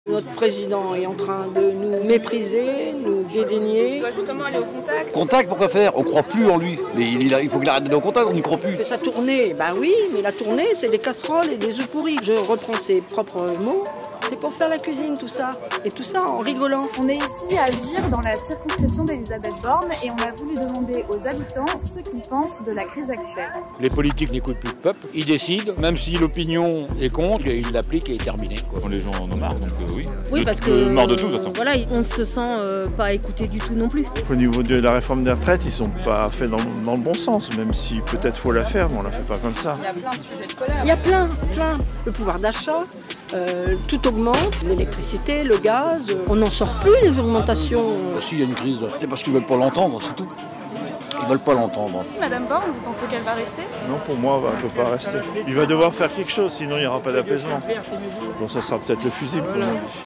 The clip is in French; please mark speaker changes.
Speaker 1: Notre président est en train de nous mépriser, nous dédaigner.
Speaker 2: Il doit justement aller au contact.
Speaker 3: Contact, pourquoi faire? On ne croit plus en lui. Mais il faut qu'il arrête d'aller au contact, on n'y croit plus.
Speaker 1: Il fait sa tournée, bah oui, mais la tournée, c'est des casseroles et des œufs pourris. Je reprends ses propres mots. C'est pour faire la cuisine, tout ça. Et tout ça en rigolant.
Speaker 4: On est ici à Vire, dans la circonscription d'Elisabeth Borne, et on a voulu demander aux habitants ce qu'ils pensent de la crise actuelle.
Speaker 5: Les politiques n'écoutent plus le peuple, ils décident, même si l'opinion est contre, ils l'appliquent et terminé.
Speaker 6: Les gens en ont marre, donc oui.
Speaker 7: Oui, parce que
Speaker 6: marre de tout, de toute façon.
Speaker 7: Voilà, on se sent pas écouté du tout non plus.
Speaker 8: Au niveau de la réforme des retraites, ils sont pas faits dans le bon sens, même si peut-être faut la faire, mais on la fait pas comme ça.
Speaker 2: Il y a plein de sujets de colère.
Speaker 1: Il y a plein. Le pouvoir d'achat, tout augmente, l'électricité, le gaz. On n'en sort plus des augmentations.
Speaker 3: S'il y a une crise, c'est parce qu'ils ne veulent pas l'entendre, c'est tout. Ils ne veulent pas l'entendre.
Speaker 2: Madame Borne, vous pensez qu'elle va rester?
Speaker 8: Non, pour moi, elle ne peut pas rester. Il va devoir faire quelque chose, sinon il n'y aura pas d'apaisement. Donc ça sera peut-être le fusible, comme on dit.